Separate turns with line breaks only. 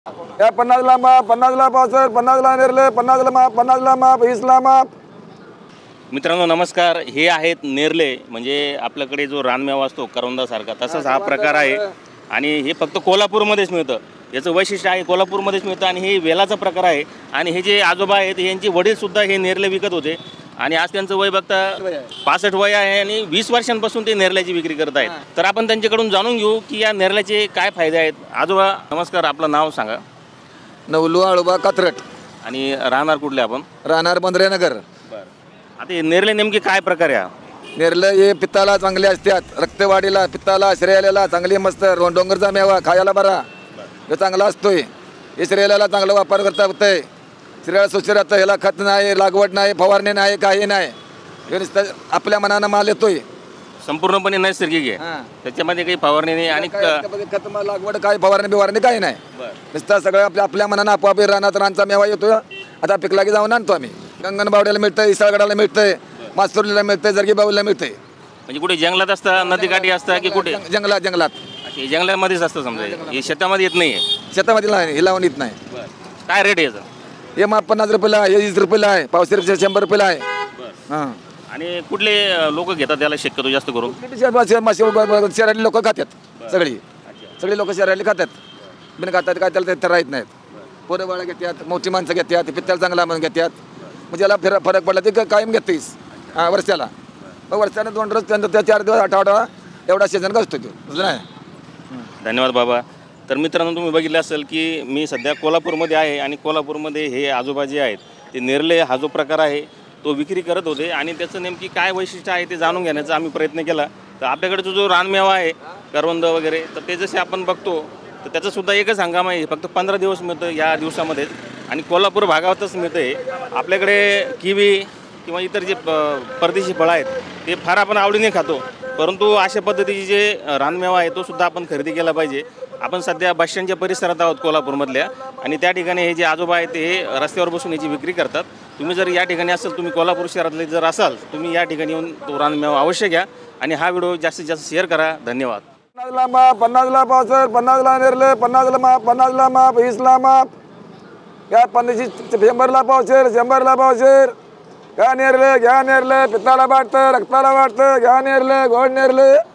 या 50ला माप, 50ला पावसर, 50ला नेरले, 50ला माप, 50ला माप, 20ला माप.
मित्रांनो नमस्कार. हे आहेत नेरले, म्हणजे आपल्याकडे जो रानमेवा असतो करवंदासारखा तसाच हा प्रकार आहे आणि हे फक्त कोल्हापूरमध्येच मिळतं. याचं वैशिष्ट्य आहे कोल्हापूरमध्येच मिळतं आणि हे वेलाचा प्रकार आहे. आणि हे जे आजोबा आहेत यांचे वडीलसुद्धा हे नेरले विकत होते आणि आज त्यांचं वय बघता 65 वय आहे आणि 20 वर्षांपासून ते नेरल्याची विक्री करत आहेत. तर आपण त्यांच्याकडून जाणून घेऊ की या नेरल्याचे काय फायदे आहेत. आजोबा नमस्कार, आपलं नाव सांगा.
नवलू आळोबा कात्रट,
आणि राहणार कुठले आपण?
राहणार बंद्रेनगर.
आता हे नेरले नेमके काय प्रकार आहे?
नेरले हे पित्ताला चांगले असतात, रक्तवाढीला, पित्ताला, शरीराला चांगली मस्त. डोंगरचा मेवा खायला बरा, हे चांगला असतोय. हे शरीराला चांगला वापर करता येतंय. शरीराला स्वच्छ राहतं. ह्याला खत नाही, लागवड नाही, फवारणी नाही, काही नाही. हे नुसतं आपल्या मनानं माल येतोय.
संपूर्णपणे नैसर्गिक आहे, त्याच्यामध्ये काही फवारणी नाही आणि
खत लागवड काय फवारणी बिवारणी काही नाही. नुसतं सगळं आपल्या मनानं आपोआप रानात रानचा मेवा येतोय. आता पिकला की जाऊन आणतो आम्ही. गंगनबावड्याला मिळतंय, इसळगडाला मिळतंय, मास्तुरीला मिळतंय, जरगीबाऊला मिळतंय.
म्हणजे कुठे जंगलात असतं, नदीकाठी असतं की कुठे?
जंगलात.
अच्छा, जंगलामध्येच असतं समजा. हे शेतामध्ये येत नाही.
शेतामध्ये नाही, हे लावून येत नाही.
काय रेट आहे याचा?
हे माप 50 रुपयाला आहे, हे 20 रुपयाला आहे, पावशेर 100 रुपयाला आहे. हां.
आणि कुठले लोक घेतात त्याला शक्यतो जास्त करून?
शहरातली लोक खातात. सगळी लोक शहरातली खातात. बिन खातात काय त्याला ते राहत नाहीत. पोरं बाळा घेतात, मोठी माणसं घेतात, पित्त्याला चांगला म्हणून घेतात. म्हणजे याला फरक पडला ते कायम घेतेस वर्षाला. मग वर्षानं 2 रोज त्या 4 दिवस आठवडा एवढा सीझन असतो तो. नाही.
धन्यवाद बाबा. तर मित्रांनो तुम्ही बघितलं असेल की मी सध्या कोल्हापूरमध्ये आहे आणि कोल्हापूरमध्ये हे आजोबा जे आहेत ते नेरले हा जो प्रकार आहे तो विक्री करत होते आणि त्याचं नेमकी काय वैशिष्ट्य आहे ते जाणून घेण्याचा आम्ही प्रयत्न केला. तर आपल्याकडचा जो रानमेवा आहे करवंद वगैरे, तर ते जसे आपण बघतो तर त्याचंसुद्धा एकच हंगाम आहे. फक्त 15 दिवस मिळतं या दिवसामध्ये आणि कोल्हापूर भागातच मिळतं आहे. आपल्याकडे किवी किंवा इतर जे परदेशी फळं आहेत ते फार आपण आवडीने खातो, परंतु अशा पद्धतीचे जे रानमेवा आहे तो सुद्धा आपण खरेदी केला पाहिजे. आपण सध्या बस स्टँडच्या परिसरात आहोत कोल्हापूरमधल्या आणि त्या ठिकाणी हे जे आजोबा आहेत ते रस्त्यावर बसून याची विक्री करतात. तुम्ही जर या ठिकाणी असाल, तुम्ही कोल्हापूर शहरातले जर असाल, तुम्ही या ठिकाणी येऊन तो रानमेवा अवश्य घ्या आणि हा व्हिडिओ जास्तीत जास्त शेअर करा. धन्यवाद.
50ला माप, 50ला पावसर, 50ला नेरले, 50ला माप, 50ला माप, 20ला माप. या 100ला पावशेर, 100ला पावशेर. घ्या नेरले, पित्ताला वाटतं, रक्ताला वाटतं. घ्या नेरले, गोड नेरले.